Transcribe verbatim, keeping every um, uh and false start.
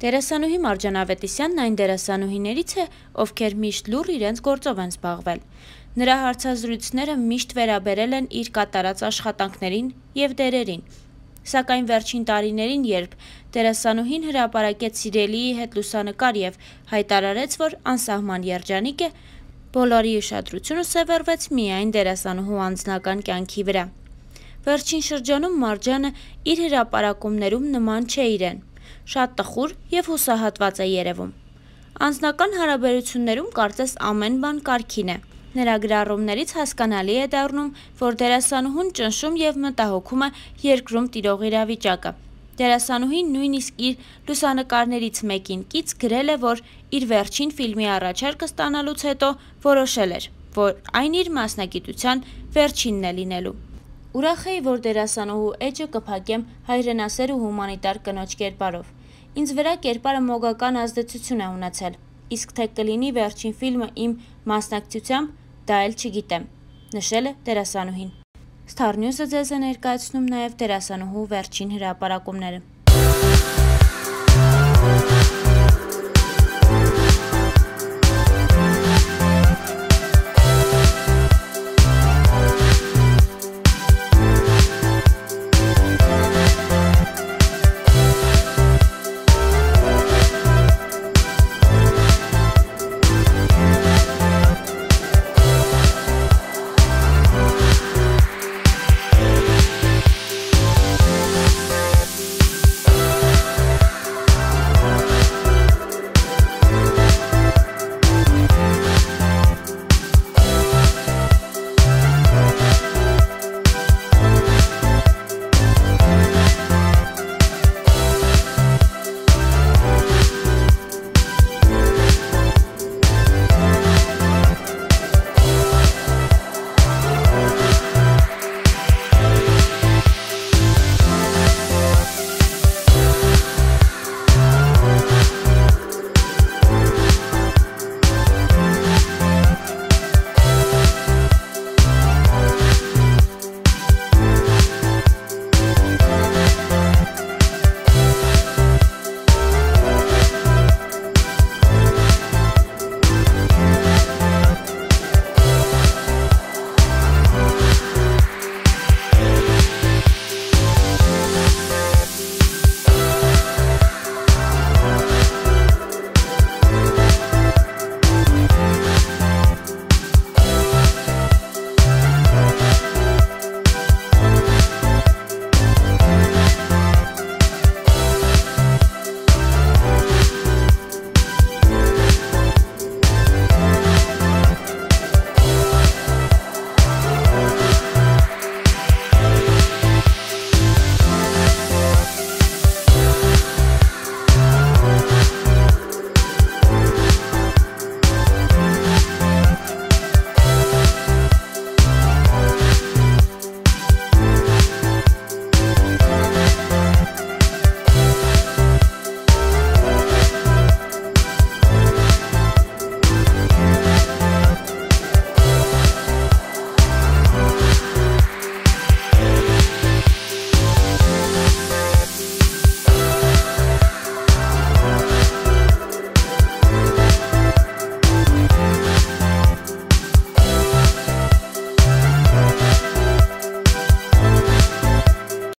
Դերասանուհի Մարջան Ավետիսյանն այն դերասանուհիներից է, ովքեր միշտ լուռ իրենց գործով են զբաղվել։ Նրա հարցազրույցները միշտ վերաբերել են իր կատարած աշխատանքներին և դերերին։ Սակայն վերջին տարիներին, երբ դերասանուհին հրապարակեց սիրելիի հետ լուսանկար և հայտարարեց, որ անսահման երջանիկ է, բոլորի ուշադրությունը սևեռվեց միայն դերասանուհու անձնական կյանքի վրա։ Վերջին շրջանում Մարջանը իր հրապարակումներում նման չէ իրեն, շատ տխուր և հուսահատված է երևում։ Անձնական հարաբերություններում կարծես ամեն բան կարգին է։ Նրա գրառումներից հասկանալի է դառնում, որ դերասանուհուն ճնշում և մտահոգում է երկրում տիրող իրավիճակը։ Դերասանուհին նույնիսկ իր լուսանկարներից մեկին կից գրել է, որ իր վերջին ֆիլմի առաջարկը ստանալուց հետո որոշել էր, որ այն իր մասնագիտության վերջինն է լինելու։ Ուրախ էի, որ դերասանուհու էջը կփակեմ հայրենասեր ու հումանիտար կնոջ կերպարով։ Ինձ վրա կերպարը մոգական ազդեցություն է ունեցել, իսկ թե կլինի վերջին ֆիլմը իմ մասնակցությամբ, դա էլ չգիտեմ, նշել է դերասանուհին։ Star News-ը ձեզ է ներկայացնում նաև դերասանուհու վերջին հրապարակումները։